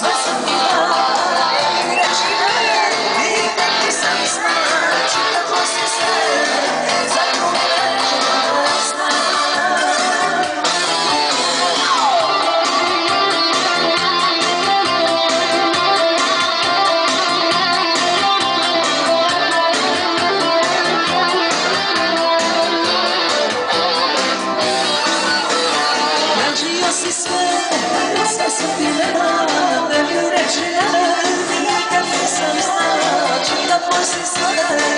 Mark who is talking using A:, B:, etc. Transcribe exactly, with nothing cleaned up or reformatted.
A: Si sve, sve sam ti nema, ne mi reći ne, nikad nisam znala, čuda tvoj si sve.